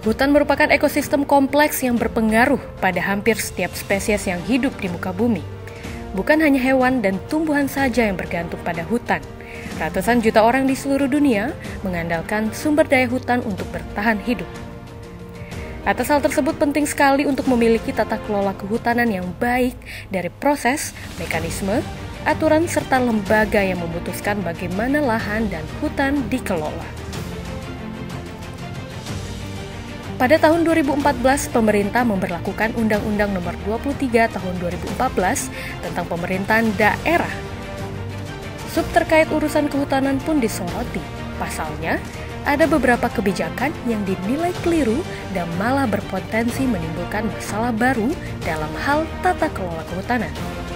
Hutan merupakan ekosistem kompleks yang berpengaruh pada hampir setiap spesies yang hidup di muka bumi. Bukan hanya hewan dan tumbuhan saja yang bergantung pada hutan. Ratusan juta orang di seluruh dunia mengandalkan sumber daya hutan untuk bertahan hidup. Atas hal tersebut penting sekali untuk memiliki tata kelola kehutanan yang baik dari proses, mekanisme, aturan serta lembaga yang memutuskan bagaimana lahan dan hutan dikelola. Pada tahun 2014, pemerintah memberlakukan Undang-Undang Nomor 23 Tahun 2014 tentang pemerintahan daerah. Sub terkait urusan kehutanan pun disoroti. Pasalnya, ada beberapa kebijakan yang dinilai keliru dan malah berpotensi menimbulkan masalah baru dalam hal tata kelola kehutanan.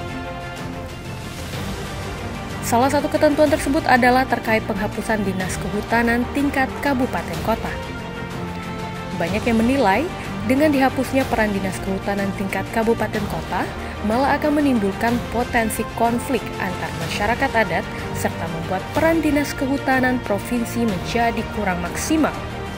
Salah satu ketentuan tersebut adalah terkait penghapusan dinas kehutanan tingkat kabupaten kota. Banyak yang menilai dengan dihapusnya peran dinas kehutanan tingkat kabupaten kota malah akan menimbulkan potensi konflik antar masyarakat adat serta membuat peran dinas kehutanan provinsi menjadi kurang maksimal.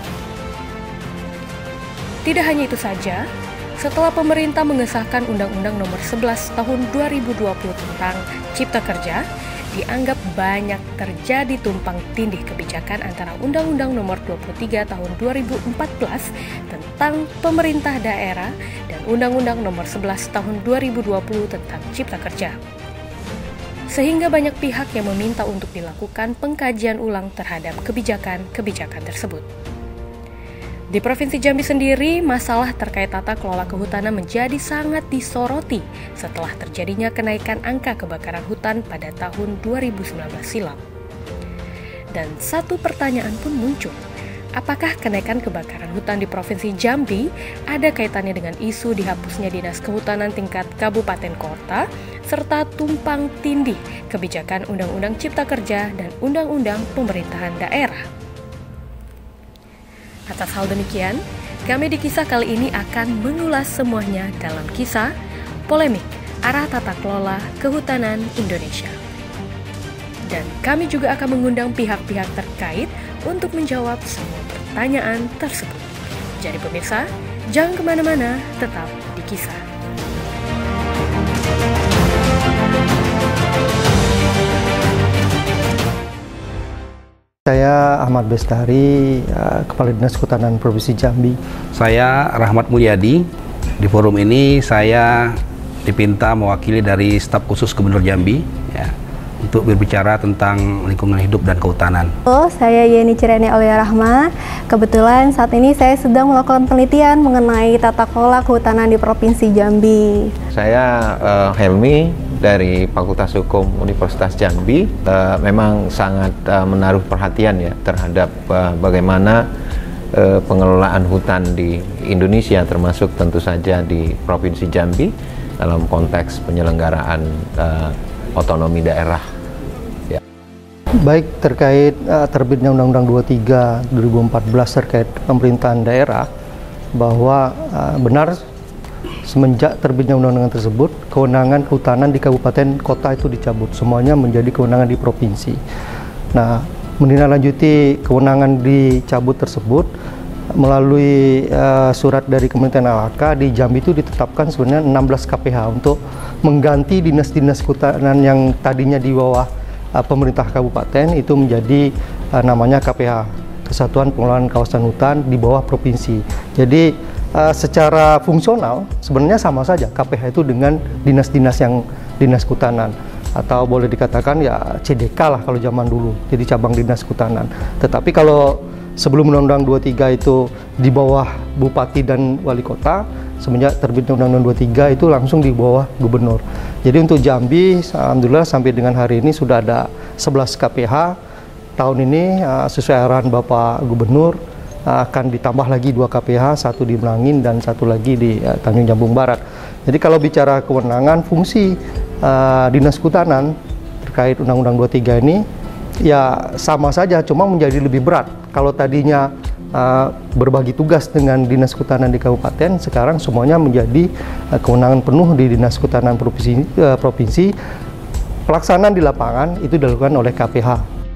Tidak hanya itu saja, setelah pemerintah mengesahkan Undang-Undang Nomor 11 Tahun 2020 tentang Cipta Kerja, dianggap banyak terjadi tumpang tindih kebijakan antara Undang-Undang Nomor 23 Tahun 2014 tentang pemerintah daerah dan Undang-Undang Nomor 11 Tahun 2020 tentang Cipta Kerja. Sehingga banyak pihak yang meminta untuk dilakukan pengkajian ulang terhadap kebijakan-kebijakan tersebut. Di Provinsi Jambi sendiri, masalah terkait tata kelola kehutanan menjadi sangat disoroti setelah terjadinya kenaikan angka kebakaran hutan pada tahun 2019 silam. Dan satu pertanyaan pun muncul, apakah kenaikan kebakaran hutan di Provinsi Jambi ada kaitannya dengan isu dihapusnya Dinas Kehutanan tingkat kabupaten kota, serta tumpang tindih kebijakan Undang-Undang Cipta Kerja dan Undang-Undang Pemerintahan Daerah? Atas hal demikian, kami di Kisah kali ini akan mengulas semuanya dalam kisah Polemik Arah Tata Kelola Kehutanan Indonesia. Dan kami juga akan mengundang pihak-pihak terkait untuk menjawab semua pertanyaan tersebut. Jadi pemirsa, jangan kemana-mana, tetap di Kisah. Saya Ahmad Bestari, Kepala Dinas Kehutanan Provinsi Jambi. Saya Rahmat Mulyadi. Di forum ini saya dipinta mewakili dari staf khusus Gubernur Jambi ya, untuk berbicara tentang lingkungan hidup dan kehutanan. Saya Yeni Cirene Aulia Rahma. Kebetulan saat ini saya sedang melakukan penelitian mengenai tata kelola kehutanan di Provinsi Jambi. Saya Helmi dari Fakultas Hukum Universitas Jambi. Memang sangat menaruh perhatian ya terhadap bagaimana pengelolaan hutan di Indonesia, termasuk tentu saja di Provinsi Jambi dalam konteks penyelenggaraan otonomi daerah. Ya. Baik terkait terbitnya Undang-Undang 23 2014 terkait pemerintahan daerah, bahwa benar semenjak terbitnya undang-undang tersebut, kewenangan kehutanan di kabupaten kota itu dicabut, semuanya menjadi kewenangan di provinsi. Nah, menindaklanjuti kewenangan dicabut tersebut melalui surat dari Kementerian LHK, di Jambi itu ditetapkan sebenarnya 16 KPH untuk mengganti dinas-dinas kehutanan yang tadinya di bawah pemerintah kabupaten itu menjadi namanya KPH, Kesatuan Pengelolaan Kawasan Hutan di bawah provinsi. Jadi secara fungsional sebenarnya sama saja KPH itu dengan dinas-dinas yang dinas kehutanan, atau boleh dikatakan ya CDK lah kalau zaman dulu, jadi cabang dinas kehutanan. Tetapi kalau sebelum Undang-Undang 23 itu di bawah bupati dan wali kota, semenjak terbitnya Undang-Undang 23 itu langsung di bawah gubernur. Jadi untuk Jambi, alhamdulillah sampai dengan hari ini sudah ada 11 KPH. Tahun ini sesuai arahan Bapak Gubernur akan ditambah lagi 2 KPH, satu di Merangin dan satu lagi di Tanjung Jambung Barat. Jadi kalau bicara kewenangan fungsi dinas kehutanan terkait Undang-Undang 23 ini ya sama saja, cuma menjadi lebih berat. Kalau tadinya berbagi tugas dengan dinas kehutanan di kabupaten, sekarang semuanya menjadi kewenangan penuh di dinas kehutanan provinsi. Pelaksanaan di lapangan itu dilakukan oleh KPH.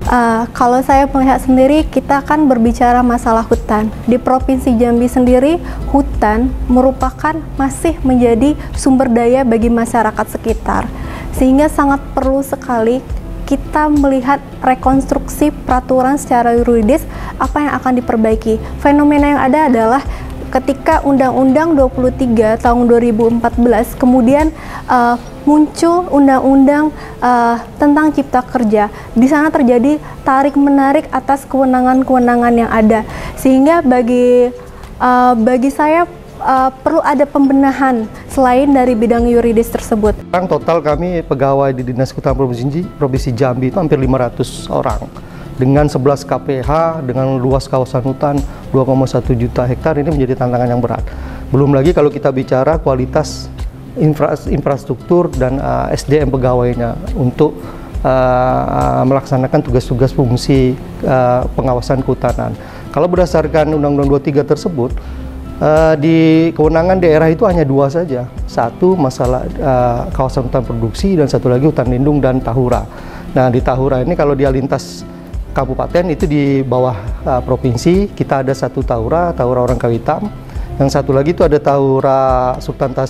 Kalau saya melihat sendiri, kita kan berbicara masalah hutan. Di Provinsi Jambi sendiri, hutan merupakan masih menjadi sumber daya bagi masyarakat sekitar. Sehingga sangat perlu sekali kita melihat rekonstruksi peraturan secara yuridis apa yang akan diperbaiki. Fenomena yang ada adalah ketika Undang-Undang 23 tahun 2014 kemudian muncul Undang-Undang tentang Cipta Kerja. Di sana terjadi tarik-menarik atas kewenangan-kewenangan yang ada, sehingga bagi saya perlu ada pembenahan selain dari bidang yuridis tersebut. Sekarang total kami pegawai di Dinas Kehutanan Provinsi Jambi itu hampir 500 orang. Dengan 11 KPH, dengan luas kawasan hutan 2,1 juta hektar, ini menjadi tantangan yang berat. Belum lagi kalau kita bicara kualitas infrastruktur dan SDM pegawainya untuk melaksanakan tugas-tugas fungsi pengawasan kehutanan. Kalau berdasarkan Undang-Undang 23 tersebut, di kewenangan daerah itu hanya dua saja. Satu masalah kawasan hutan produksi dan satu lagi hutan lindung dan tahura. Nah, di tahura ini kalau dia lintas kabupaten itu di bawah provinsi, kita ada satu tahura Orang Kawitam. Yang satu lagi itu ada tahura Sultan Taha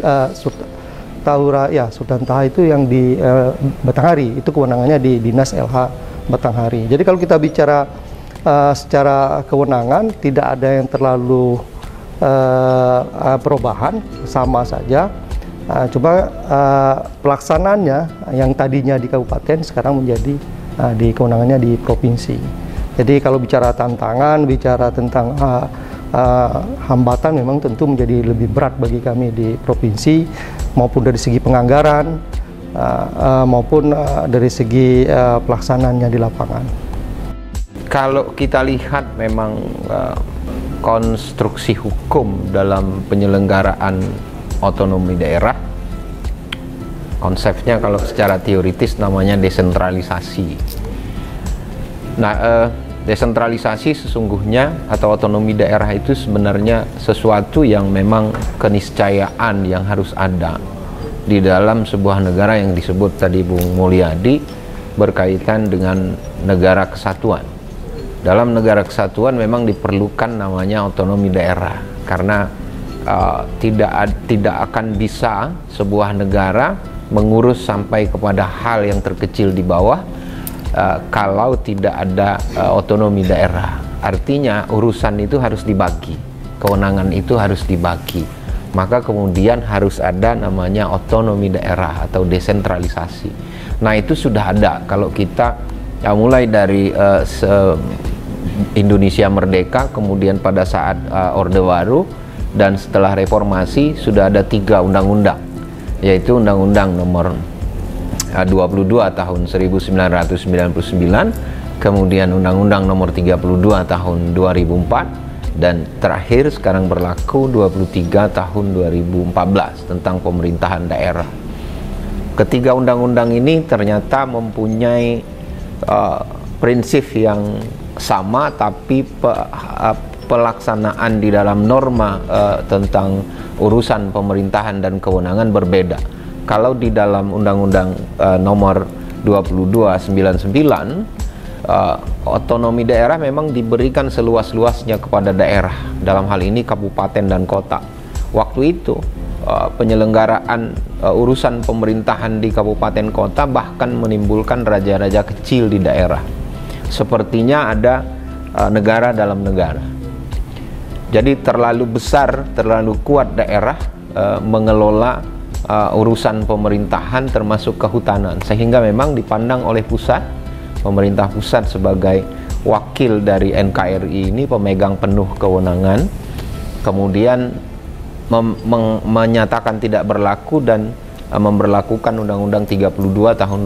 Sultan Taha itu yang di Batanghari, itu kewenangannya di Dinas LH Batanghari. Jadi kalau kita bicara secara kewenangan tidak ada yang terlalu perubahan, sama saja. Cuma pelaksanaannya yang tadinya di kabupaten sekarang menjadi di kewenangannya di provinsi. Jadi kalau bicara tantangan, bicara tentang hambatan memang tentu menjadi lebih berat bagi kami di provinsi, maupun dari segi penganggaran maupun dari segi pelaksanaannya di lapangan. Kalau kita lihat memang konstruksi hukum dalam penyelenggaraan otonomi daerah, konsepnya kalau secara teoritis namanya desentralisasi. Nah, desentralisasi sesungguhnya atau otonomi daerah itu sebenarnya sesuatu yang memang keniscayaan yang harus ada di dalam sebuah negara yang disebut tadi Bung Mulyadi berkaitan dengan negara kesatuan. Dalam negara kesatuan memang diperlukan namanya otonomi daerah, karena tidak akan bisa sebuah negara mengurus sampai kepada hal yang terkecil di bawah kalau tidak ada otonomi daerah. Artinya urusan itu harus dibagi, kewenangan itu harus dibagi, maka kemudian harus ada namanya otonomi daerah atau desentralisasi. Nah, itu sudah ada kalau kita mulai dari Indonesia merdeka, kemudian pada saat Orde Baru, dan setelah reformasi sudah ada 3 undang-undang, yaitu Undang-Undang Nomor 22 tahun 1999, kemudian Undang-Undang Nomor 32 tahun 2004, dan terakhir sekarang berlaku 23 tahun 2014 tentang pemerintahan daerah. Ketiga undang-undang ini ternyata mempunyai prinsip yang sama, tapi pelaksanaan di dalam norma tentang urusan pemerintahan dan kewenangan berbeda. Kalau di dalam Undang-Undang Nomor 2299, otonomi daerah memang diberikan seluas-luasnya kepada daerah, dalam hal ini kabupaten dan kota. Waktu itu penyelenggaraan urusan pemerintahan di kabupaten kota bahkan menimbulkan raja-raja kecil di daerah. Sepertinya ada negara dalam negara. Jadi terlalu besar, terlalu kuat daerah mengelola urusan pemerintahan termasuk kehutanan, sehingga memang dipandang oleh pusat, pemerintah pusat sebagai wakil dari NKRI ini, pemegang penuh kewenangan, kemudian menyatakan tidak berlaku dan memberlakukan Undang-Undang 32 tahun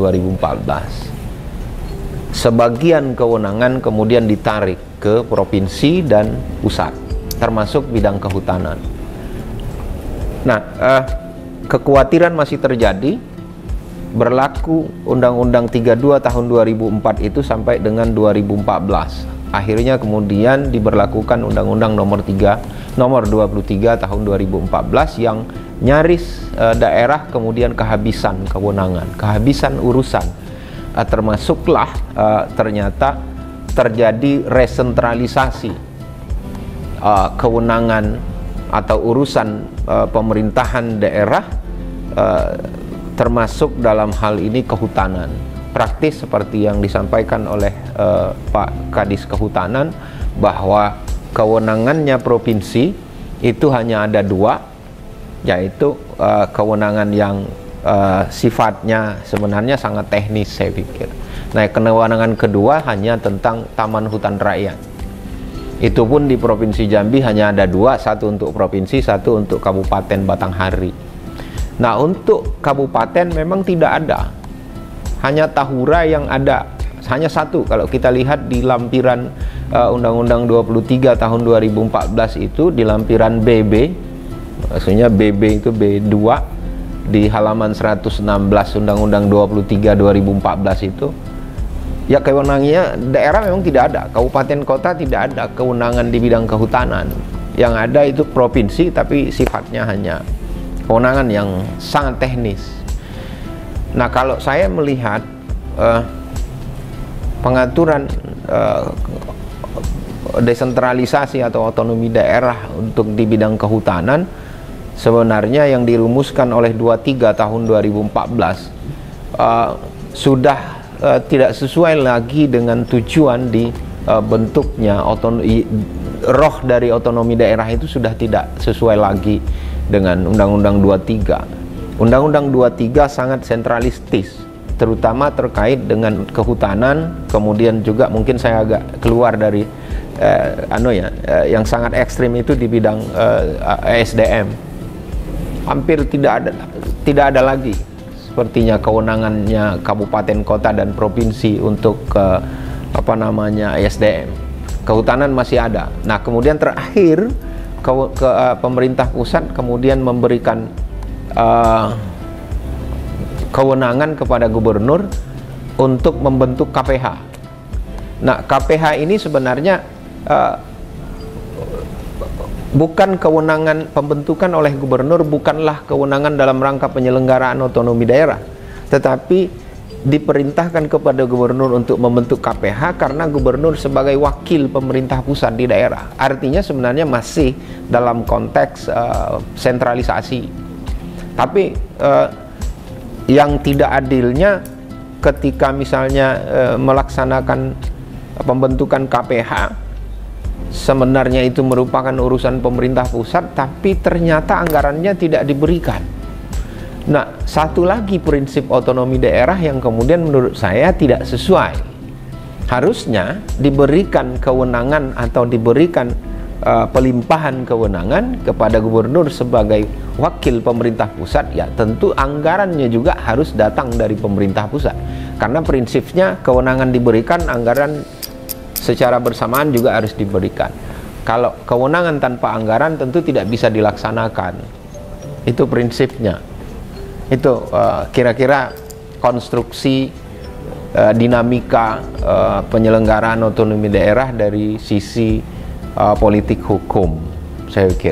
2014. Sebagian kewenangan kemudian ditarik ke provinsi dan pusat, termasuk bidang kehutanan. Nah, kekhawatiran masih terjadi. Berlaku Undang-Undang 32 tahun 2004 itu sampai dengan 2014. Akhirnya kemudian diberlakukan Undang-Undang Nomor 23 tahun 2014 yang nyaris daerah kemudian kehabisan kewenangan, kehabisan urusan termasuklah ternyata terjadi resentralisasi kewenangan atau urusan pemerintahan daerah, termasuk dalam hal ini kehutanan. Praktis seperti yang disampaikan oleh Pak Kadis Kehutanan, bahwa kewenangannya provinsi itu hanya ada dua, yaitu kewenangan yang sifatnya sebenarnya sangat teknis, saya pikir. Nah, kewenangan kedua hanya tentang Taman Hutan Rakyat. Itu pun di Provinsi Jambi hanya ada dua, satu untuk provinsi, satu untuk Kabupaten Batanghari. Nah, untuk kabupaten memang tidak ada, hanya Tahura yang ada, hanya satu. Kalau kita lihat di lampiran Undang-Undang 23 tahun 2014 itu, di lampiran BB, maksudnya BB itu B2, di halaman 116 Undang-Undang 23 2014 itu, ya kewenangannya daerah memang tidak ada, kabupaten kota tidak ada kewenangan di bidang kehutanan. Yang ada itu provinsi, tapi sifatnya hanya kewenangan yang sangat teknis. Nah, kalau saya melihat pengaturan desentralisasi atau otonomi daerah untuk di bidang kehutanan, sebenarnya yang dirumuskan oleh 23 tahun 2014 sudah tidak sesuai lagi dengan tujuan di bentuknya. Roh dari otonomi daerah itu sudah tidak sesuai lagi dengan Undang-Undang 23. Undang-Undang 23 sangat sentralistis, terutama terkait dengan kehutanan. Kemudian juga mungkin saya agak keluar dari yang sangat ekstrim itu di bidang SDM. Hampir tidak ada lagi sepertinya kewenangannya kabupaten kota dan provinsi untuk SDM. Kehutanan masih ada. Nah, kemudian terakhir pemerintah pusat kemudian memberikan kewenangan kepada gubernur untuk membentuk KPH. Nah, KPH ini sebenarnya bukan kewenangan pembentukan oleh gubernur, bukanlah kewenangan dalam rangka penyelenggaraan otonomi daerah, tetapi diperintahkan kepada gubernur untuk membentuk KPH karena gubernur sebagai wakil pemerintah pusat di daerah. Artinya sebenarnya masih dalam konteks sentralisasi. Tapi yang tidak adilnya ketika misalnya melaksanakan pembentukan KPH, sebenarnya itu merupakan urusan pemerintah pusat, tapi ternyata anggarannya tidak diberikan. Nah, satu lagi prinsip otonomi daerah yang kemudian menurut saya tidak sesuai. Harusnya diberikan kewenangan atau diberikan pelimpahan kewenangan kepada gubernur sebagai wakil pemerintah pusat, ya tentu anggarannya juga harus datang dari pemerintah pusat. Karena prinsipnya kewenangan diberikan, anggaran secara bersamaan juga harus diberikan. Kalau kewenangan tanpa anggaran tentu tidak bisa dilaksanakan. Itu prinsipnya. Itu kira-kira konstruksi dinamika penyelenggaraan otonomi daerah dari sisi politik hukum, saya pikir.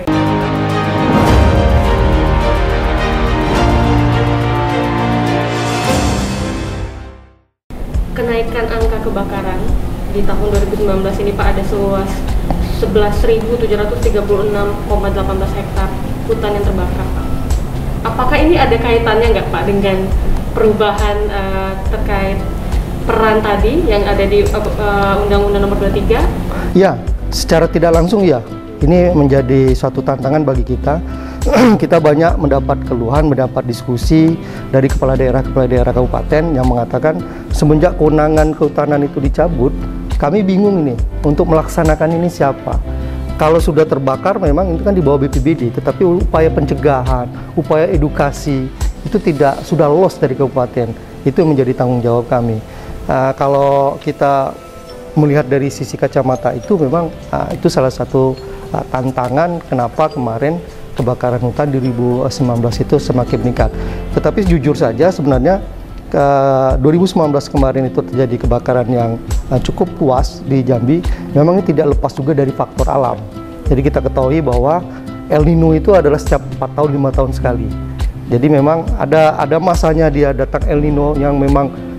Kenaikan angka kebakaran di tahun 2019 ini Pak, ada seluas 11.736,18 hektar hutan yang terbakar, Pak. Apakah ini ada kaitannya nggak Pak dengan perubahan terkait peran tadi yang ada di Undang-Undang Nomor 23? Ya, secara tidak langsung ya. Ini menjadi suatu tantangan bagi kita. Kita banyak mendapat keluhan, mendapat diskusi dari kepala daerah kabupaten yang mengatakan semenjak kewenangan kehutanan itu dicabut, kami bingung ini untuk melaksanakan ini siapa. Kalau sudah terbakar memang itu kan di bawah BPBD, tetapi upaya pencegahan, upaya edukasi itu sudah lolos dari kabupaten. Itu menjadi tanggung jawab kami. Kalau kita melihat dari sisi kacamata itu memang itu salah satu tantangan kenapa kemarin kebakaran hutan di 2019 itu semakin meningkat. Tetapi jujur saja sebenarnya 2019 kemarin itu terjadi kebakaran yang cukup luas di Jambi, memang ini tidak lepas juga dari faktor alam. Jadi kita ketahui bahwa El Nino itu adalah setiap 4 tahun 5 tahun sekali. Jadi memang ada masanya dia datang El Nino yang memang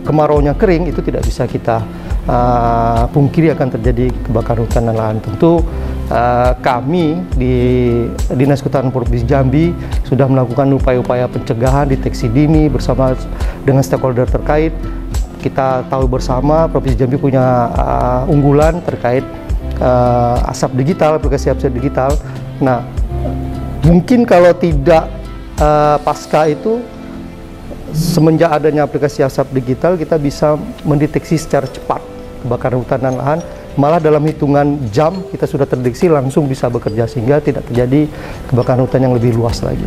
kemaraunya kering, itu tidak bisa kita pungkiri akan terjadi kebakaran hutan dan lahan. Tentu kami di Dinas Kehutanan Provinsi Jambi sudah melakukan upaya-upaya pencegahan, deteksi dini bersama dengan stakeholder terkait. Kita tahu bersama Provinsi Jambi punya unggulan terkait asap digital, aplikasi asap digital. Nah, mungkin kalau tidak pasca itu, semenjak adanya aplikasi asap digital, kita bisa mendeteksi secara cepat kebakaran hutan dan lahan. Malah dalam hitungan jam kita sudah terdeteksi, langsung bisa bekerja sehingga tidak terjadi kebakaran hutan yang lebih luas lagi.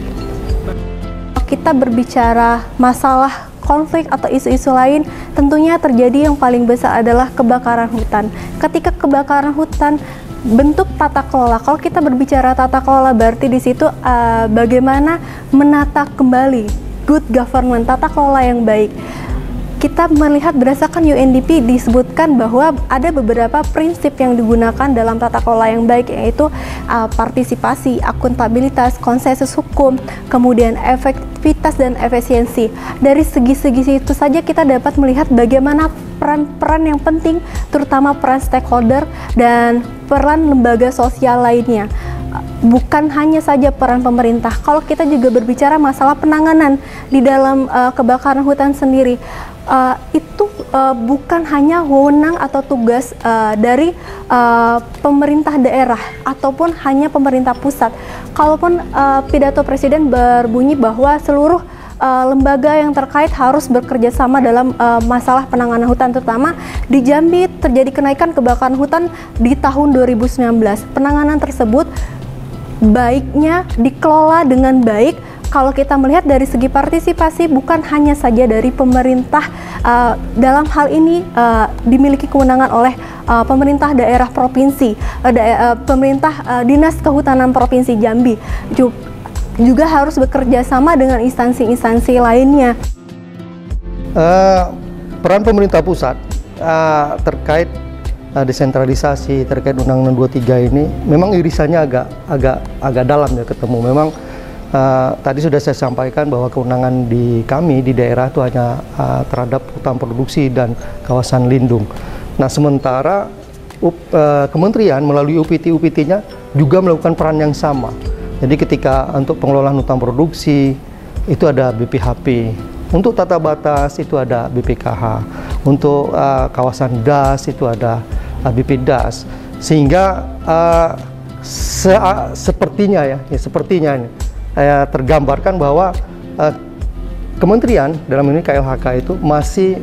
Kita berbicara masalah konflik atau isu-isu lain, tentunya terjadi yang paling besar adalah kebakaran hutan. Ketika kebakaran hutan, bentuk tata kelola. Kalau kita berbicara tata kelola, berarti di situ bagaimana menata kembali good government, tata kelola yang baik. Kita melihat berdasarkan UNDP disebutkan bahwa ada beberapa prinsip yang digunakan dalam tata kelola yang baik, yaitu partisipasi, akuntabilitas, konsensus hukum, kemudian efektivitas dan efisiensi. Dari segi-segi itu saja kita dapat melihat bagaimana peran-peran yang penting, terutama peran stakeholder dan peran lembaga sosial lainnya. Bukan hanya saja peran pemerintah. Kalau kita juga berbicara masalah penanganan di dalam kebakaran hutan sendiri, itu bukan hanya wewenang atau tugas dari pemerintah daerah ataupun hanya pemerintah pusat. Kalaupun pidato Presiden berbunyi bahwa seluruh lembaga yang terkait harus bekerja sama dalam masalah penanganan hutan, terutama di Jambi terjadi kenaikan kebakaran hutan di tahun 2019. Penanganan tersebut baiknya dikelola dengan baik. Kalau kita melihat dari segi partisipasi, bukan hanya saja dari pemerintah, dalam hal ini dimiliki kewenangan oleh pemerintah daerah provinsi, pemerintah Dinas Kehutanan Provinsi Jambi, juga harus bekerja sama dengan instansi-instansi lainnya. Peran pemerintah pusat terkait desentralisasi, terkait Undang-Undang 23 ini memang irisannya agak dalam ya ketemu. Memang tadi sudah saya sampaikan bahwa kewenangan di kami di daerah itu hanya terhadap hutan produksi dan kawasan lindung. Nah, sementara kementerian melalui UPT-UPT-nya juga melakukan peran yang sama. Jadi ketika untuk pengelolaan hutan produksi itu ada BPHP, untuk tata batas itu ada BPKH, untuk kawasan DAS itu ada BPDAS, sehingga sepertinya ini tergambarkan bahwa kementerian dalam ini KLHK itu masih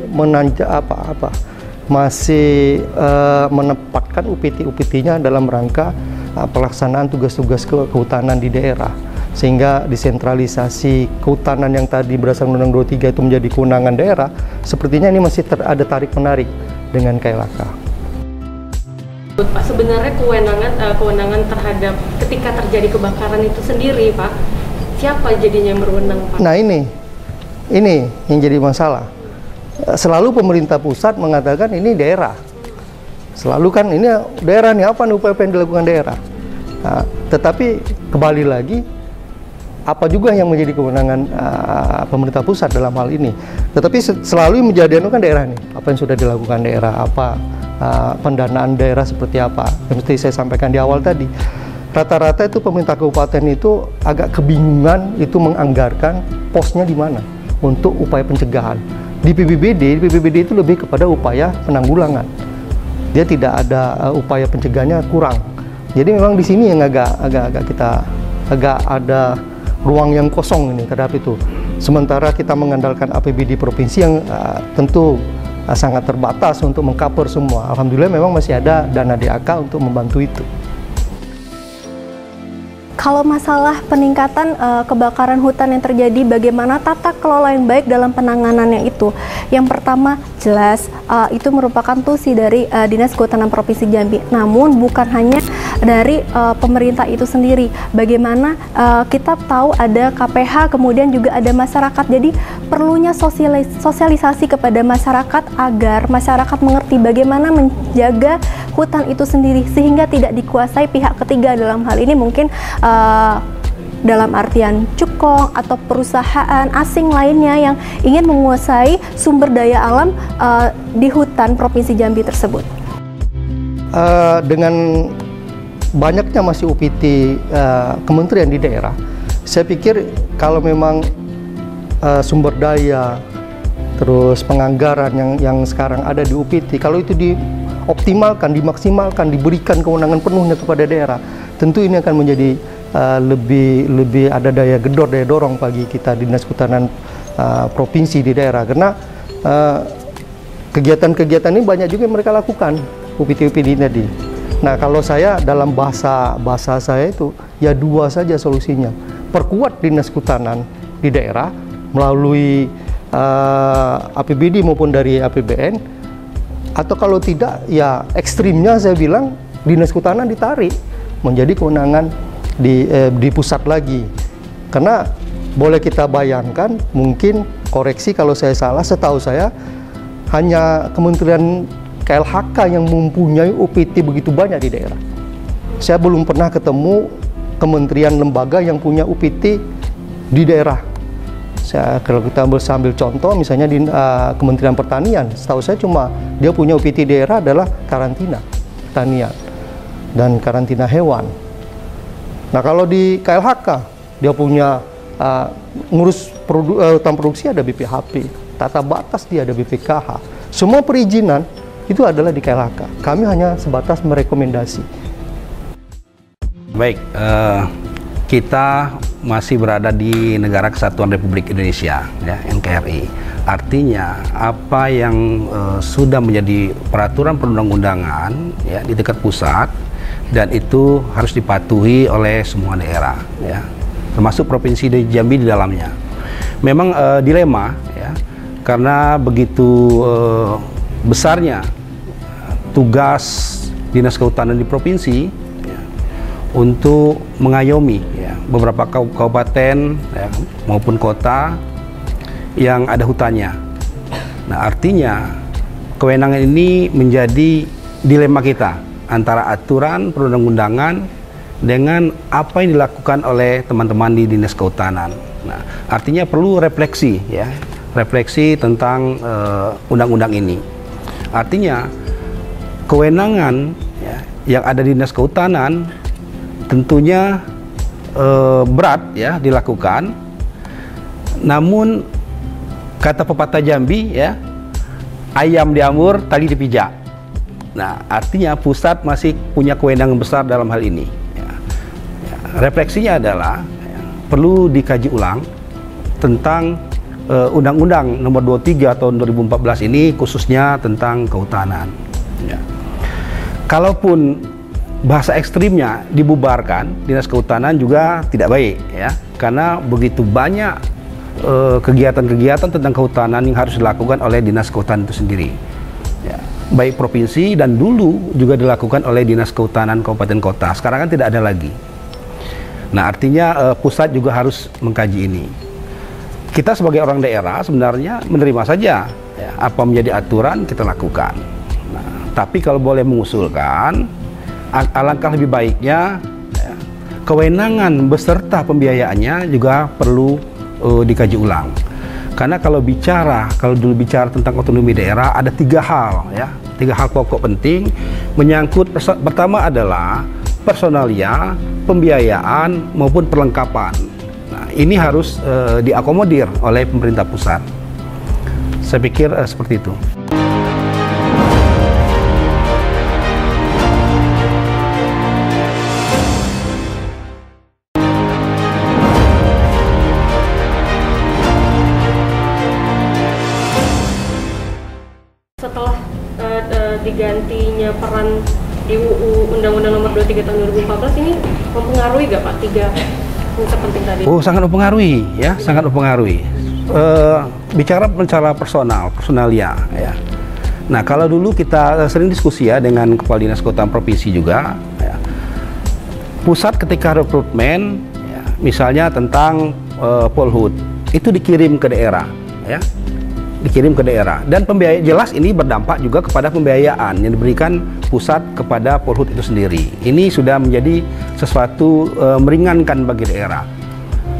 menempatkan UPT-UPT-nya dalam rangka pelaksanaan tugas-tugas kehutanan di daerah, sehingga desentralisasi kehutanan yang tadi berdasarkan Undang-Undang 23 itu menjadi kewenangan daerah. Sepertinya ini masih ada tarik-menarik dengan KLHK. Pak, sebenarnya kewenangan terhadap ketika terjadi kebakaran itu sendiri, Pak, siapa jadinya yang berwenang, Pak? Nah, ini yang jadi masalah. Selalu pemerintah pusat mengatakan ini daerah. Selalu kan ini daerah nih, apa nih upaya yang dilakukan daerah. Nah, tetapi kembali lagi, apa juga yang menjadi kewenangan pemerintah pusat dalam hal ini. Tetapi selalu menjadi kan daerah nih, apa yang sudah dilakukan daerah, apa pendanaan daerah seperti apa. Yang seperti saya sampaikan di awal tadi, rata-rata itu pemerintah kabupaten itu agak kebingungan itu menganggarkan posnya di mana untuk upaya pencegahan. Di PBBD itu lebih kepada upaya penanggulangan. Dia tidak ada upaya pencegahannya kurang. Jadi memang di sini yang agak ada ruang yang kosong ini terhadap itu. Sementara kita mengandalkan APBD provinsi yang tentu sangat terbatas untuk mengcover semua. Alhamdulillah memang masih ada dana DAK untuk membantu itu. Kalau masalah peningkatan kebakaran hutan yang terjadi, bagaimana tata kelola yang baik dalam penanganannya itu? Yang pertama, jelas itu merupakan tusi dari Dinas Kehutanan Provinsi Jambi. Namun bukan hanya dari pemerintah itu sendiri. Bagaimana kita tahu ada KPH, kemudian juga ada masyarakat. Jadi perlunya sosialisasi kepada masyarakat agar masyarakat mengerti bagaimana menjaga hutan itu sendiri sehingga tidak dikuasai pihak ketiga. Dalam hal ini mungkin dalam artian cukong atau perusahaan asing lainnya yang ingin menguasai sumber daya alam di hutan Provinsi Jambi tersebut? Dengan banyaknya masih UPT kementerian di daerah, saya pikir kalau memang sumber daya terus penganggaran yang sekarang ada di UPT, kalau itu dioptimalkan, dimaksimalkan, diberikan kewenangan penuhnya kepada daerah, tentu ini akan menjadi lebih ada daya gedor, daya dorong bagi kita Dinas Kehutanan provinsi di daerah, karena kegiatan-kegiatan ini banyak juga yang mereka lakukan UPT-UPT tadi. Nah, kalau saya dalam bahasa saya itu ya dua saja solusinya: perkuat Dinas Kehutanan di daerah melalui APBD maupun dari APBN, atau kalau tidak ya ekstrimnya saya bilang Dinas Kehutanan ditarik menjadi kewenangan di pusat lagi. Karena boleh kita bayangkan, mungkin koreksi kalau saya salah, setahu saya hanya Kementerian KLHK yang mempunyai UPT begitu banyak di daerah. Saya belum pernah ketemu kementerian lembaga yang punya UPT di daerah. Kalau kita ambil contoh misalnya di Kementerian Pertanian, setahu saya cuma dia punya UPT daerah adalah karantina pertanian dan karantina hewan. Nah, kalau di KLHK dia punya ngurus hutan produksi ada BPHP, tata batas dia ada BPKH. Semua perizinan itu adalah di KLHK. Kami hanya sebatas merekomendasi. Baik, kita masih berada di Negara Kesatuan Republik Indonesia, ya, NKRI. Artinya apa yang sudah menjadi peraturan perundang-undangan ya di tingkat pusat, dan itu harus dipatuhi oleh semua daerah, ya, termasuk Provinsi Jambi di dalamnya. Memang dilema, ya, karena begitu besarnya tugas Dinas Kehutanan di provinsi ya, untuk mengayomi ya, beberapa kabupaten ya, maupun kota yang ada hutannya. Nah, artinya kewenangan ini menjadi dilema kita antara aturan perundang-undangan dengan apa yang dilakukan oleh teman-teman di Dinas Kehutanan. Nah, artinya perlu refleksi, ya, refleksi tentang undang-undang ini. Artinya kewenangan ya, yang ada di Dinas Kehutanan tentunya berat ya dilakukan. Namun kata pepatah Jambi ya, ayam diamur tali dipijak. Nah, artinya pusat masih punya kewenangan besar dalam hal ini. Ya. Ya, refleksinya adalah ya, perlu dikaji ulang tentang Undang-Undang Nomor 23 tahun 2014 ini, khususnya tentang kehutanan. Ya. Kalaupun bahasa ekstrimnya dibubarkan, Dinas Kehutanan juga tidak baik, ya, karena begitu banyak kegiatan-kegiatan tentang kehutanan yang harus dilakukan oleh Dinas Kehutanan itu sendiri. Ya. Baik provinsi dan dulu juga dilakukan oleh Dinas Kehutanan kabupaten kota. Sekarang kan tidak ada lagi. Nah, artinya pusat juga harus mengkaji ini. Kita sebagai orang daerah sebenarnya menerima saja ya, apa menjadi aturan kita lakukan. Nah, tapi kalau boleh mengusulkan, alangkah lebih baiknya ya, kewenangan beserta pembiayaannya juga perlu dikaji ulang. Karena kalau dulu bicara tentang otonomi daerah, ada 3 hal ya, 3 hal pokok penting menyangkut. Pertama adalah personalia, pembiayaan maupun perlengkapan. Nah, ini harus diakomodir oleh pemerintah pusat. Saya pikir seperti itu. Setelah digantinya peran di UU Undang-Undang Nomor 23 tahun 2014 ini mempengaruhi nggak Pak 3 unsur penting tadi? Oh, sangat mempengaruhi ya, sangat mempengaruhi. Bicara secara personalia ya. Nah, kalau dulu kita sering diskusi ya dengan Kepala Dinas Kehutanan Provinsi juga ya. Pusat ketika rekrutmen ya, misalnya tentang Polhut itu dikirim ke daerah ya. Dikirim ke daerah, dan pembiayaan jelas ini berdampak juga kepada pembiayaan yang diberikan pusat kepada Polhut itu sendiri. Ini sudah menjadi sesuatu meringankan bagi daerah.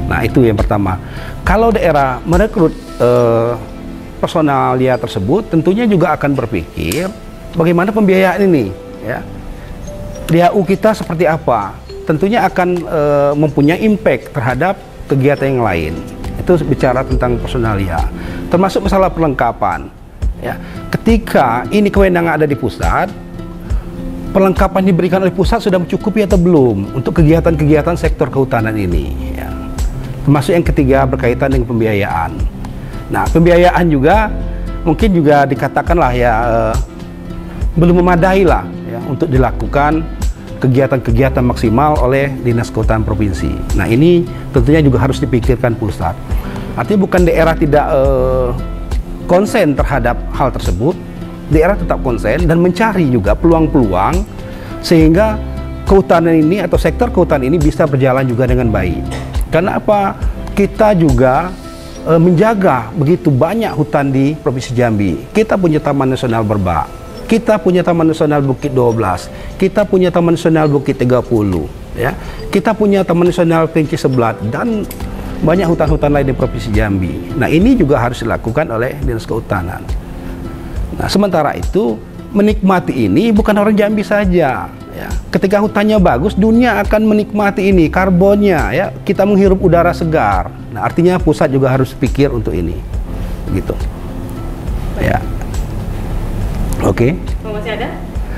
Nah, itu yang pertama. Kalau daerah merekrut personalia tersebut, tentunya juga akan berpikir bagaimana pembiayaan ini, ya. DAU kita seperti apa? Tentunya akan mempunyai impact terhadap kegiatan yang lain. Itu bicara tentang personalia, termasuk masalah perlengkapan. Ya, ketika ini kewenangan ada di pusat, perlengkapan diberikan oleh pusat sudah mencukupi atau belum untuk kegiatan-kegiatan sektor kehutanan ini. Ya. Termasuk yang ketiga berkaitan dengan pembiayaan. Nah, pembiayaan juga mungkin juga dikatakanlah ya belum memadai lah ya untuk dilakukan kegiatan-kegiatan maksimal oleh Dinas Kehutanan Provinsi. Nah, ini tentunya juga harus dipikirkan pusat. Artinya bukan daerah tidak konsen terhadap hal tersebut, daerah tetap konsen dan mencari juga peluang-peluang sehingga kehutanan ini atau sektor kehutanan ini bisa berjalan juga dengan baik. Karena apa? Kita juga menjaga begitu banyak hutan di Provinsi Jambi. Kita punya Taman Nasional Berbak, kita punya Taman Nasional Bukit 12, kita punya Taman Nasional Bukit 30, ya. Kita punya Taman Nasional Kerinci Seblat dan banyak hutan-hutan lain di Provinsi Jambi. Nah, ini juga harus dilakukan oleh Dinas Kehutanan. Nah, sementara itu menikmati ini bukan orang Jambi saja. Ya. Ketika hutannya bagus, dunia akan menikmati ini, karbonnya, ya. Kita menghirup udara segar. Nah, artinya pusat juga harus pikir untuk ini, gitu. Ya. Oke. Masih ada?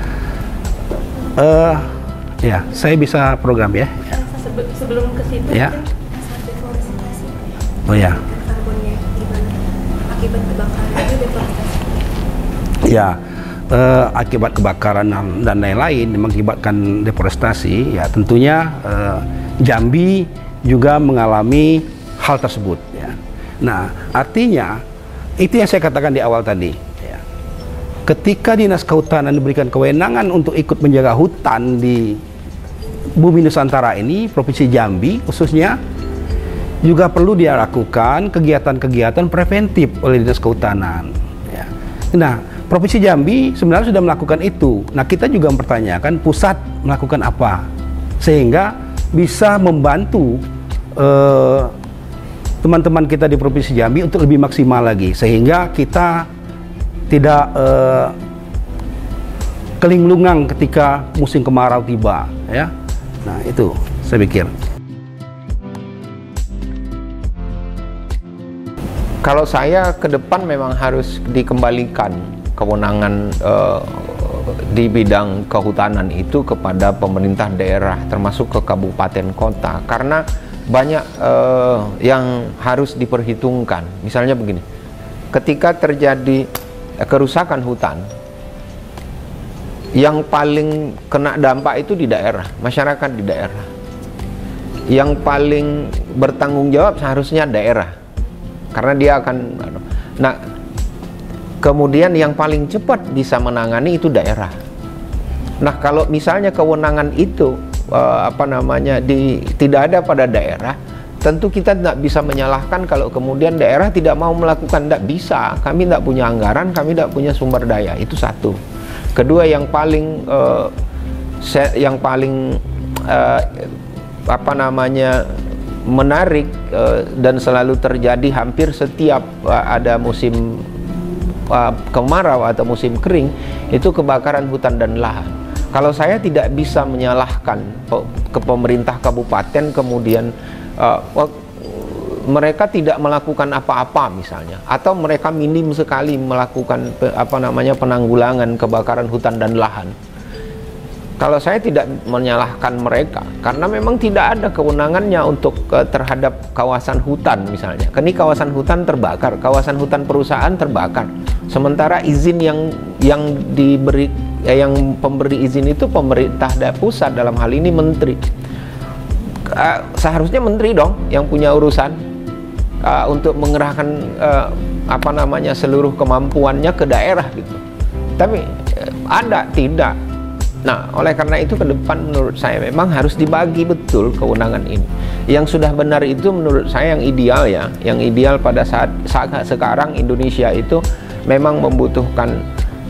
Ya, saya bisa program ya. Sebelum ke situ. Ya. Deforestasi. Oh ya. Karbonnya gimana? Akibat kebakaran itu deforestasi. Ya, akibat kebakaran dan lain-lain mengakibatkan deforestasi, ya tentunya Jambi juga mengalami hal tersebut. Ya. Nah, artinya itu yang saya katakan di awal tadi. Ya. Ketika Dinas Kehutanan diberikan kewenangan untuk ikut menjaga hutan di Bumi Nusantara ini, Provinsi Jambi khususnya, juga perlu dia lakukan kegiatan-kegiatan preventif oleh Dinas Kehutanan. Ya. Nah, Provinsi Jambi sebenarnya sudah melakukan itu. Nah, kita juga mempertanyakan pusat melakukan apa sehingga bisa membantu teman-teman kita di Provinsi Jambi untuk lebih maksimal lagi, sehingga kita tidak kelinglungan ketika musim kemarau tiba, ya. Nah, itu saya pikir. Kalau saya ke depan memang harus dikembalikan kewenangan di bidang kehutanan itu kepada pemerintah daerah, termasuk ke kabupaten kota, karena banyak yang harus diperhitungkan. Misalnya begini, ketika terjadi kerusakan hutan, yang paling kena dampak itu di daerah, masyarakat di daerah. Yang paling bertanggung jawab seharusnya daerah, karena dia akan, nah, kemudian yang paling cepat bisa menangani itu daerah. Nah, kalau misalnya kewenangan itu tidak ada pada daerah, tentu kita tidak bisa menyalahkan kalau kemudian daerah tidak mau melakukan. Tidak bisa, kami tidak punya anggaran, kami tidak punya sumber daya. Itu satu. Kedua, yang paling menarik dan selalu terjadi hampir setiap ada musim kemarau atau musim kering, itu kebakaran hutan dan lahan. Kalau saya tidak bisa menyalahkan ke pemerintah kabupaten, kemudian mereka tidak melakukan apa-apa misalnya, atau mereka minim sekali melakukan penanggulangan kebakaran hutan dan lahan. Kalau saya tidak menyalahkan mereka, karena memang tidak ada kewenangannya untuk terhadap kawasan hutan misalnya. Ini kawasan hutan terbakar, kawasan hutan perusahaan terbakar. Sementara izin yang diberi, yang pemberi izin itu pemerintah pusat, dalam hal ini menteri. Seharusnya menteri dong yang punya urusan untuk mengerahkan seluruh kemampuannya ke daerah gitu. Tapi tidak. Nah, oleh karena itu ke depan menurut saya memang harus dibagi betul kewenangan ini. Yang sudah benar itu menurut saya yang ideal ya. Yang ideal pada saat sekarang Indonesia itu memang membutuhkan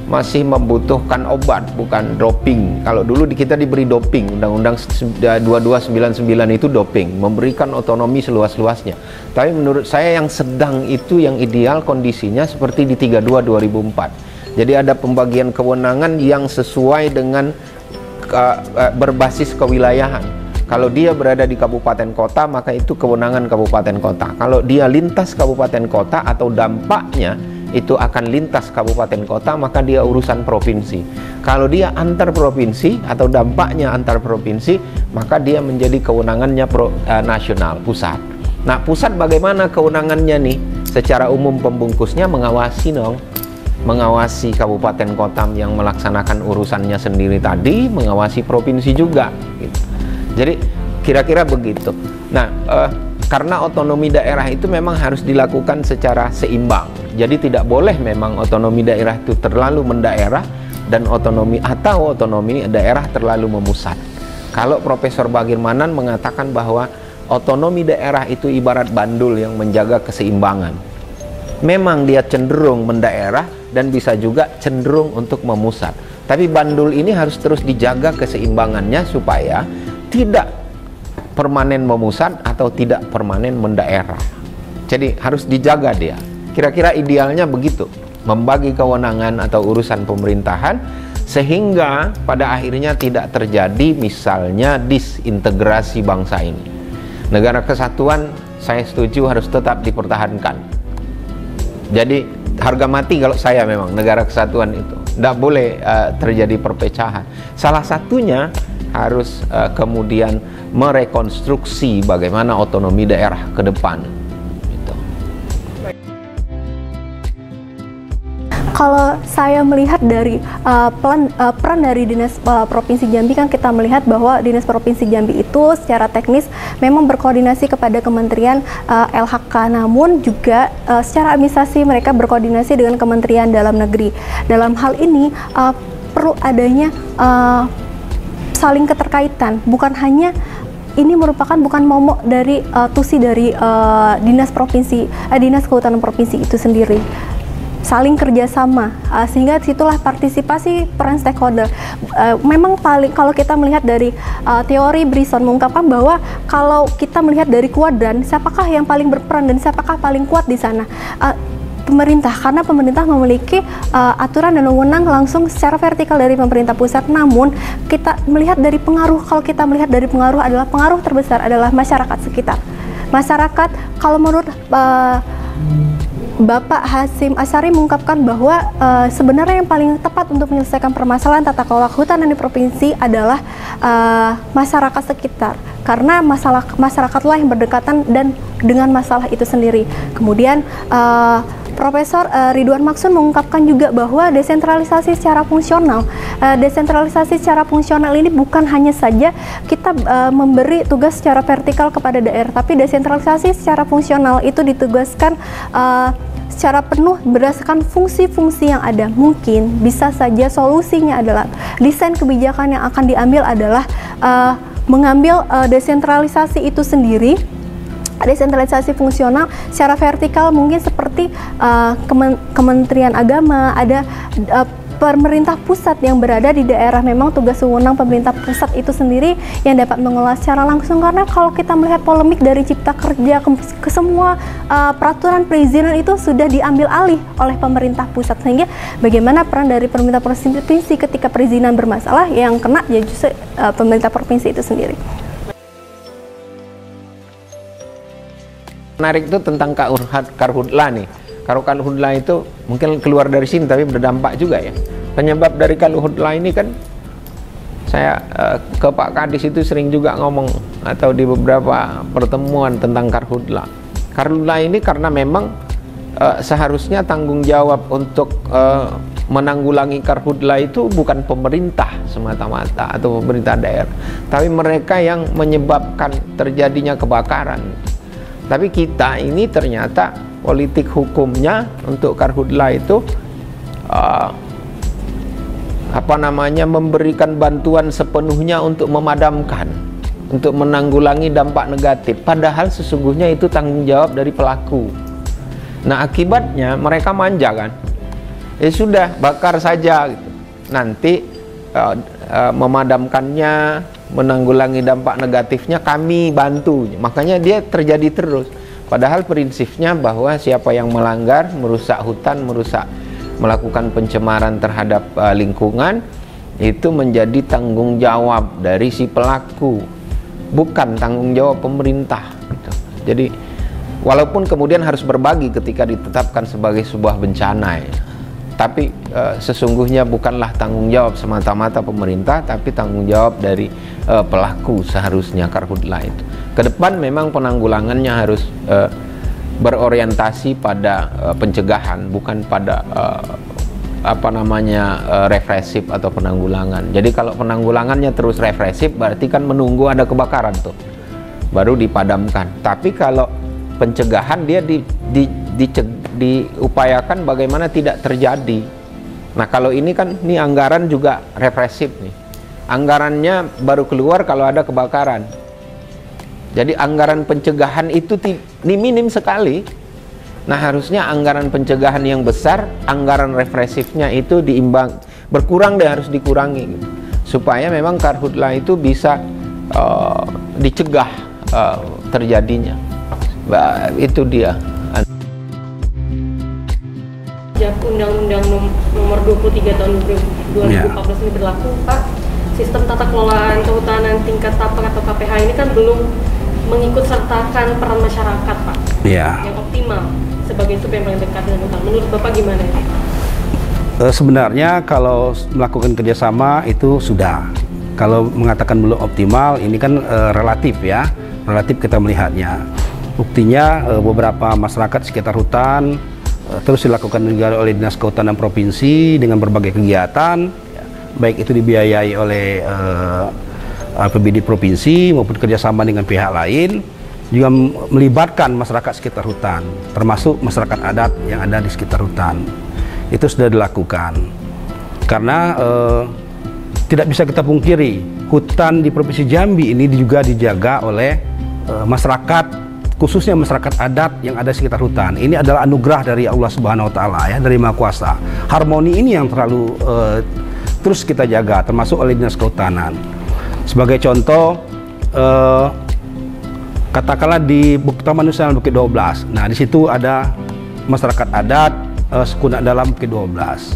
masih membutuhkan obat, bukan doping. Kalau dulu kita diberi doping, Undang-Undang 2299 itu doping, memberikan otonomi seluas-luasnya. Tapi menurut saya yang sedang itu yang ideal kondisinya seperti di 32 2004. Jadi ada pembagian kewenangan yang sesuai dengan berbasis kewilayahan. Kalau dia berada di kabupaten kota, maka itu kewenangan kabupaten kota. Kalau dia lintas kabupaten kota atau dampaknya itu akan lintas kabupaten kota, maka dia urusan provinsi. Kalau dia antar provinsi atau dampaknya antar provinsi, maka dia menjadi kewenangannya nasional, pusat. Nah, pusat bagaimana kewenangannya nih? Secara umum pembungkusnya mengawasi dong. Mengawasi kabupaten kota yang melaksanakan urusannya sendiri tadi, mengawasi provinsi juga gitu. Jadi kira-kira begitu. Nah, karena otonomi daerah itu memang harus dilakukan secara seimbang. Jadi tidak boleh memang otonomi daerah itu terlalu mendaerah dan otonomi daerah terlalu memusat. Kalau Profesor Bagirmanan mengatakan bahwa otonomi daerah itu ibarat bandul yang menjaga keseimbangan. Memang dia cenderung mendaerah dan bisa juga cenderung untuk memusat. Tapi bandul ini harus terus dijaga keseimbangannya supaya tidak permanen memusat atau tidak permanen mendaerah. Jadi harus dijaga dia. Kira-kira idealnya begitu, membagi kewenangan atau urusan pemerintahan sehingga pada akhirnya tidak terjadi misalnya disintegrasi bangsa ini. Negara kesatuan saya setuju harus tetap dipertahankan. Jadi harga mati kalau saya memang negara kesatuan itu tidak boleh terjadi perpecahan. Salah satunya harus kemudian merekonstruksi bagaimana otonomi daerah ke depan gitu. Kalau saya melihat dari peran dari Dinas Provinsi Jambi, kan kita melihat bahwa Dinas Provinsi Jambi itu secara teknis memang berkoordinasi kepada Kementerian LHK, namun juga secara administrasi mereka berkoordinasi dengan Kementerian Dalam Negeri. Dalam hal ini perlu adanya saling keterkaitan, bukan hanya ini merupakan bukan momok dari tusi dari dinas kehutanan provinsi itu sendiri, saling kerjasama sehingga situlah partisipasi peran stakeholder. Memang paling kalau kita melihat dari teori Brisson mengungkapkan bahwa kalau kita melihat dari kuadran, siapakah yang paling berperan dan siapakah paling kuat di sana? Pemerintah, karena pemerintah memiliki aturan dan wewenang langsung secara vertikal dari pemerintah pusat. Namun kita melihat dari pengaruh, kalau kita melihat dari pengaruh adalah pengaruh terbesar adalah masyarakat sekitar. Masyarakat, kalau menurut Bapak Hasyim Asyari mengungkapkan bahwa sebenarnya yang paling tepat untuk menyelesaikan permasalahan tata kelola kehutanan di provinsi adalah masyarakat sekitar, karena masyarakatlah yang berdekatan dan dengan masalah itu sendiri. Kemudian Profesor Ridwan Maksud mengungkapkan juga bahwa desentralisasi secara fungsional. Desentralisasi secara fungsional ini bukan hanya saja kita memberi tugas secara vertikal kepada daerah, tapi desentralisasi secara fungsional itu ditugaskan secara penuh berdasarkan fungsi-fungsi yang ada. Mungkin bisa saja solusinya adalah desain kebijakan yang akan diambil adalah mengambil desentralisasi itu sendiri, desentralisasi fungsional secara vertikal, mungkin seperti Kementerian Agama, ada pemerintah pusat yang berada di daerah. Memang tugas wewenang pemerintah pusat itu sendiri yang dapat mengelola secara langsung, karena kalau kita melihat polemik dari Cipta Kerja ke semua peraturan perizinan itu sudah diambil alih oleh pemerintah pusat, sehingga bagaimana peran dari pemerintah provinsi ketika perizinan bermasalah, yang kena ya justru pemerintah provinsi itu sendiri. Menarik itu tentang karhutla nih. Kalau karhutla itu mungkin keluar dari sini tapi berdampak juga ya. Penyebab dari karhutla ini kan saya ke Pak Kadis itu sering juga ngomong atau di beberapa pertemuan tentang karhutla. Karhutla ini karena memang seharusnya tanggung jawab untuk menanggulangi karhutla itu bukan pemerintah semata-mata atau pemerintah daerah, tapi mereka yang menyebabkan terjadinya kebakaran. Tapi kita ini ternyata politik hukumnya untuk karhutla itu memberikan bantuan sepenuhnya untuk memadamkan, untuk menanggulangi dampak negatif, padahal sesungguhnya itu tanggung jawab dari pelaku. Nah, akibatnya mereka manja kan. ya sudah bakar saja gitu. Nanti memadamkannya, menanggulangi dampak negatifnya kami bantu. Makanya dia terjadi terus. Padahal prinsipnya bahwa siapa yang melanggar, merusak hutan, melakukan pencemaran terhadap lingkungan, itu menjadi tanggung jawab dari si pelaku, bukan tanggung jawab pemerintah gitu. Jadi walaupun kemudian harus berbagi ketika ditetapkan sebagai sebuah bencana ya, tapi sesungguhnya bukanlah tanggung jawab semata-mata pemerintah, tapi tanggung jawab dari pelaku seharusnya karhutla itu. Ke depan memang penanggulangannya harus berorientasi pada pencegahan, bukan pada represif atau penanggulangan. Jadi kalau penanggulangannya terus represif, berarti kan menunggu ada kebakaran tuh, baru dipadamkan. Tapi kalau pencegahan dia diupayakan bagaimana tidak terjadi. Nah kalau ini kan, ini anggaran juga represif nih. Anggarannya baru keluar kalau ada kebakaran. Jadi anggaran pencegahan itu ini minim sekali. Nah harusnya anggaran pencegahan yang besar, anggaran represifnya itu berkurang deh, harus dikurangi gitu. Supaya memang karhutla itu bisa dicegah terjadinya. Itu dia. Sejak Undang-Undang Nomor 23 Tahun 2014 ini berlaku, Pak, sistem tata kelolaan kehutanan tingkat tapak atau KPH ini kan belum mengikut sertakan peran masyarakat, Pak, yang optimal sebagai sub yang paling dekat dengan hutan. Menurut Bapak gimana ini? Sebenarnya kalau melakukan kerjasama itu sudah. Kalau mengatakan belum optimal, ini kan relatif ya, relatif kita melihatnya. Buktinya beberapa masyarakat sekitar hutan terus dilakukan juga oleh Dinas Kehutanan Provinsi dengan berbagai kegiatan, baik itu dibiayai oleh APBD Provinsi maupun kerjasama dengan pihak lain, juga melibatkan masyarakat sekitar hutan, termasuk masyarakat adat yang ada di sekitar hutan. Itu sudah dilakukan. Karena tidak bisa kita pungkiri, hutan di Provinsi Jambi ini juga dijaga oleh masyarakat, khususnya masyarakat adat yang ada di sekitar hutan. Ini adalah anugerah dari Allah Subhanahu wa Ta'ala ya, dari Maha Kuasa. Harmoni ini yang terlalu terus kita jaga, termasuk oleh Dinas Kehutanan. Sebagai contoh, katakanlah di Taman Nasional Bukit 12. Nah, di situ ada masyarakat adat suku Dalam Bukit 12.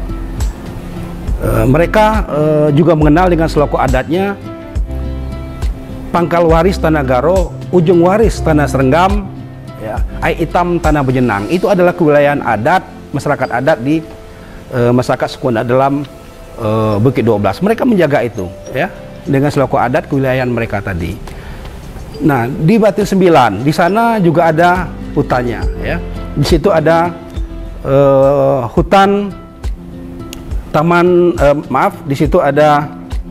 Mereka juga mengenal dengan selaku adatnya pangkal waris Tanah Garo, ujung waris Tanah Serenggam, ya, Ai Hitam Tanah Bejenang. Itu adalah kewilayahan adat masyarakat adat di masyarakat suku Dalam Bukit 12. Mereka menjaga itu, ya, dengan selaku adat kewilayahan mereka tadi. Nah, di Batin 9, di sana juga ada hutannya, ya. Di situ ada hutan taman, di situ ada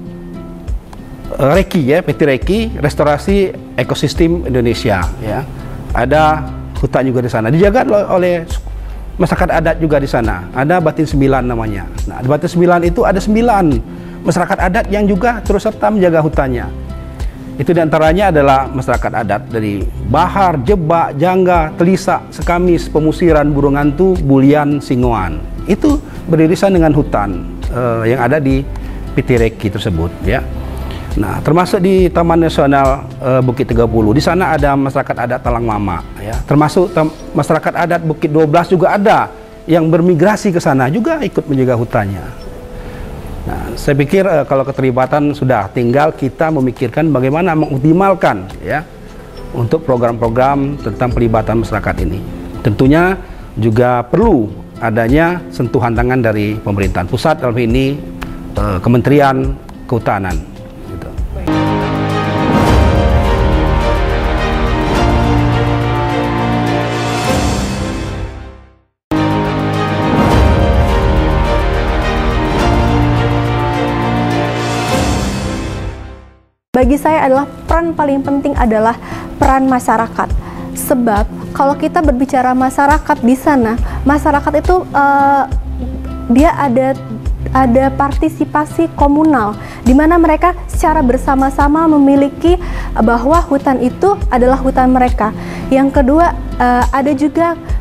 Reki ya, PT Reki, Restorasi Ekosistem Indonesia, ya. Ada hutan juga di sana, dijaga oleh masyarakat adat juga di sana. Ada Batin 9 namanya. Nah, di Batin 9 itu ada 9 masyarakat adat yang juga terus serta menjaga hutannya. Itu diantaranya adalah masyarakat adat dari Bahar, Jebak, Jangga, Telisak, Sekamis, Pemusiran, Burung Hantu, Bulian, Singoan. Itu beririsan dengan hutan yang ada di PT Reki tersebut, ya. Nah, termasuk di Taman Nasional Bukit 30. Di sana ada masyarakat adat Talang Mama, ya. Termasuk masyarakat adat Bukit 12 juga ada yang bermigrasi ke sana juga ikut menjaga hutannya. Nah, saya pikir kalau keterlibatan sudah, tinggal kita memikirkan bagaimana mengoptimalkan ya untuk program-program tentang pelibatan masyarakat ini. Tentunya juga perlu adanya sentuhan tangan dari pemerintahan pusat, dalam ini Kementerian Kehutanan. Gitu. Bagi saya adalah peran paling penting adalah peran masyarakat. Sebab kalau kita berbicara masyarakat di sana, masyarakat itu dia ada partisipasi komunal, di mana mereka secara bersama-sama memiliki bahwa hutan itu adalah hutan mereka. Yang kedua, ada juga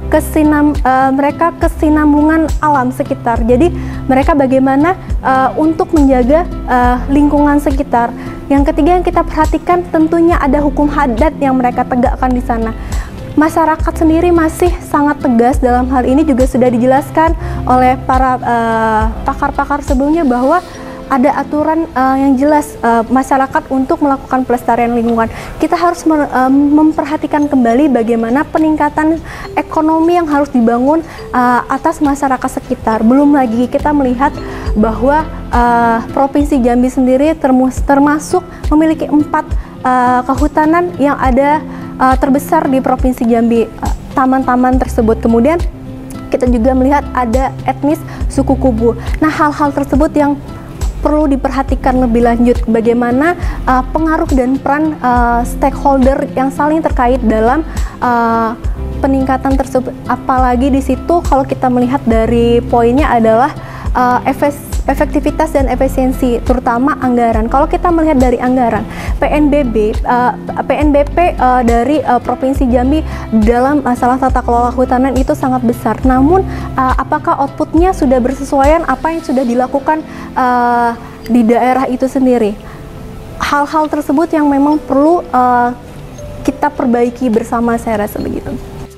mereka kesinambungan alam sekitar. Jadi mereka bagaimana untuk menjaga lingkungan sekitar. Yang ketiga yang kita perhatikan tentunya ada hukum adat yang mereka tegakkan di sana. Masyarakat sendiri masih sangat tegas dalam hal ini, juga sudah dijelaskan oleh para pakar-pakar sebelumnya bahwa ada aturan yang jelas masyarakat untuk melakukan pelestarian lingkungan. Kita harus memperhatikan kembali bagaimana peningkatan ekonomi yang harus dibangun atas masyarakat sekitar. Belum lagi kita melihat bahwa Provinsi Jambi sendiri termasuk memiliki 4 kehutanan yang ada terbesar di Provinsi Jambi, taman-taman tersebut. Kemudian kita juga melihat ada etnis suku Kubu. Nah, hal-hal tersebut yang perlu diperhatikan lebih lanjut, bagaimana pengaruh dan peran stakeholder yang saling terkait dalam peningkatan tersebut. Apalagi di situ kalau kita melihat dari poinnya adalah efektivitas dan efisiensi, terutama anggaran. Kalau kita melihat dari anggaran, PNBP dari Provinsi Jambi dalam masalah tata kelola kehutanan itu sangat besar. Namun, apakah outputnya sudah bersesuaian apa yang sudah dilakukan di daerah itu sendiri? Hal-hal tersebut yang memang perlu kita perbaiki bersama, saya rasa begitu.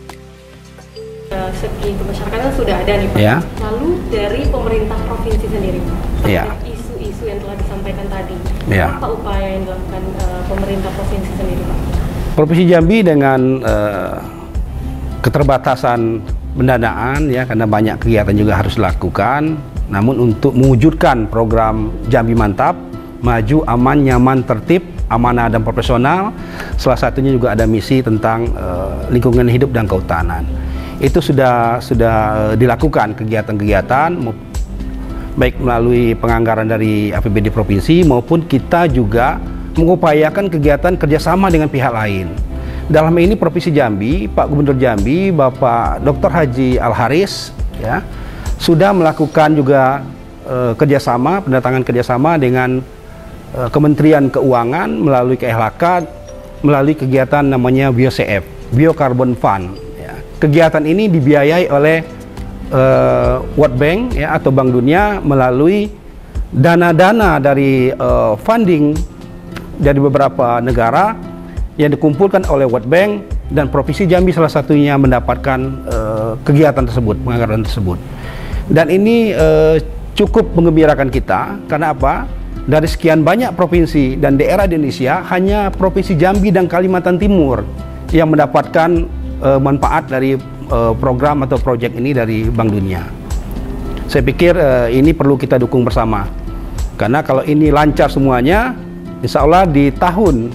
Segi kemasyarakatan sudah ada nih Pak. Ya. Lalu dari pemerintah provinsi sendiri Pak, Ya. terhadap isu-isu yang telah disampaikan tadi, Ya. apa upaya yang dilakukan pemerintah provinsi sendiri Pak? Provinsi Jambi dengan keterbatasan pendanaan ya, karena banyak kegiatan juga harus dilakukan. Namun untuk mewujudkan program Jambi Mantap, maju, aman, nyaman, tertib, amanah dan profesional, salah satunya juga ada misi tentang lingkungan hidup dan kehutanan. Itu sudah dilakukan kegiatan-kegiatan baik melalui penganggaran dari APBD provinsi maupun kita juga mengupayakan kegiatan kerjasama dengan pihak lain. Dalam ini Provinsi Jambi, Pak Gubernur Jambi, Bapak Dr. Haji Al-Haris ya, sudah melakukan juga pendatangan kerjasama dengan Kementerian Keuangan melalui KLHK, melalui kegiatan namanya BioCF, Biocarbon Fund. Kegiatan ini dibiayai oleh World Bank ya, atau Bank Dunia melalui dana-dana dari funding dari beberapa negara yang dikumpulkan oleh World Bank, dan Provinsi Jambi salah satunya mendapatkan kegiatan tersebut, penganggaran tersebut. Dan ini cukup menggembirakan kita. Karena apa? Dari sekian banyak provinsi dan daerah di Indonesia, hanya Provinsi Jambi dan Kalimantan Timur yang mendapatkan manfaat dari program atau proyek ini dari Bank Dunia. Saya pikir ini perlu kita dukung bersama, karena kalau ini lancar semuanya, insya Allah di tahun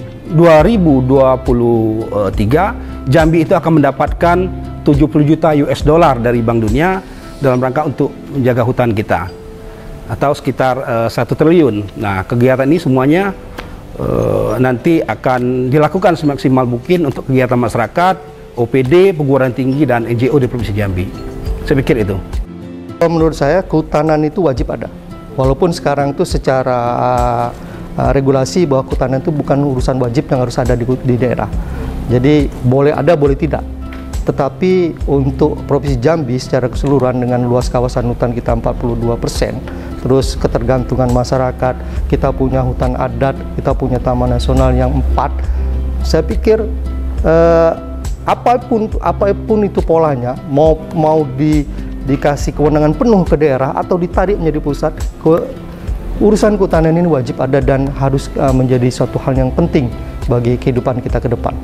2023 Jambi itu akan mendapatkan 70 juta US dollar dari Bank Dunia dalam rangka untuk menjaga hutan kita, atau sekitar 1 triliun. Nah, kegiatan ini semuanya nanti akan dilakukan semaksimal mungkin untuk kegiatan masyarakat, OPD, perguruan tinggi, dan NGO di Provinsi Jambi. Saya pikir itu. Menurut saya kehutanan itu wajib ada. Walaupun sekarang itu secara regulasi bahwa kehutanan itu bukan urusan wajib yang harus ada di daerah. Jadi boleh ada, boleh tidak. Tetapi untuk Provinsi Jambi secara keseluruhan dengan luas kawasan hutan kita 42%, terus ketergantungan masyarakat, kita punya hutan adat, kita punya taman nasional yang 4, saya pikir apapun itu polanya, mau dikasih kewenangan penuh ke daerah atau ditarik menjadi pusat, urusan kehutanan ini wajib ada dan harus menjadi suatu hal yang penting bagi kehidupan kita ke depan.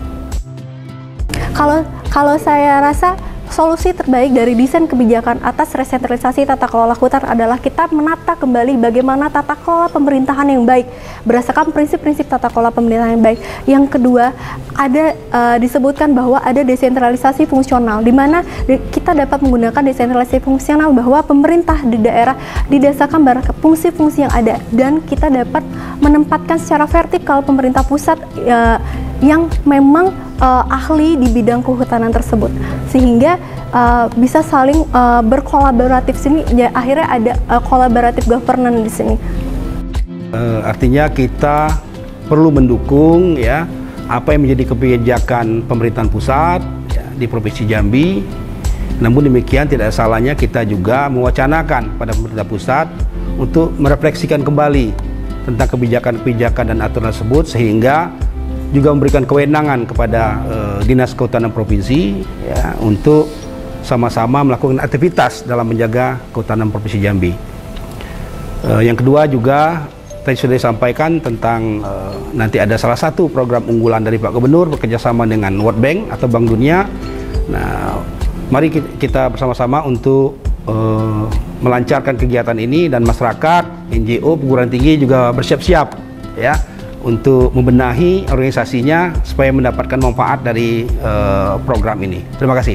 Kalau saya rasa solusi terbaik dari desain kebijakan atas resentralisasi tata kelola hutan adalah kita menata kembali bagaimana tata kelola pemerintahan yang baik berdasarkan prinsip-prinsip tata kelola pemerintahan yang baik. Yang kedua, ada disebutkan bahwa ada desentralisasi fungsional, di mana kita dapat menggunakan desentralisasi fungsional bahwa pemerintah di daerah didasarkan pada fungsi-fungsi yang ada, dan kita dapat menempatkan secara vertikal pemerintah pusat yang memang ahli di bidang kehutanan tersebut, sehingga bisa saling berkolaboratif sini. Ya, akhirnya ada kolaboratif governance di sini. Artinya kita perlu mendukung ya apa yang menjadi kebijakan pemerintahan pusat ya, di Provinsi Jambi, Namun demikian tidak ada salahnya kita juga mewacanakan pada pemerintah pusat untuk merefleksikan kembali tentang kebijakan-kebijakan dan aturan tersebut, sehingga juga memberikan kewenangan kepada Dinas Kehutanan Provinsi ya, untuk sama-sama melakukan aktivitas dalam menjaga kehutanan Provinsi Jambi. Yang kedua juga tadi sudah disampaikan tentang nanti ada salah satu program unggulan dari Pak Gubernur bekerjasama dengan World Bank atau Bank Dunia. Nah, mari kita bersama-sama untuk melancarkan kegiatan ini, dan masyarakat, NGO, perguruan tinggi juga bersiap-siap ya untuk membenahi organisasinya supaya mendapatkan manfaat dari program ini. Terima kasih.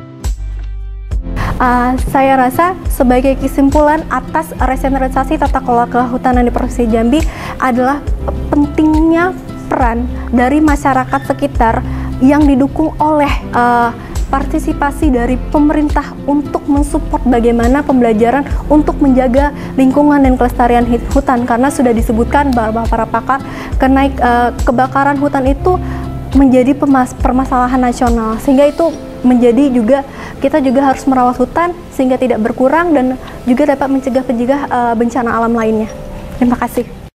Saya rasa sebagai kesimpulan atas resentralisasi tata kelola kehutanan di Provinsi Jambi adalah pentingnya peran dari masyarakat sekitar yang didukung oleh partisipasi dari pemerintah untuk mensupport bagaimana pembelajaran untuk menjaga lingkungan dan kelestarian hutan, karena sudah disebutkan bahwa para pakar kebakaran hutan itu menjadi permasalahan nasional, sehingga itu menjadi juga kita juga harus merawat hutan sehingga tidak berkurang dan juga dapat mencegah bencana alam lainnya. Terima kasih.